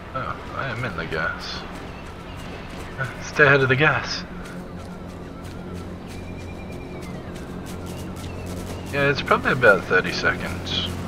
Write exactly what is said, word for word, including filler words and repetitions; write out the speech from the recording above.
Oh, I am in the gas. Stay ahead of the gas. Yeah, it's probably about thirty seconds.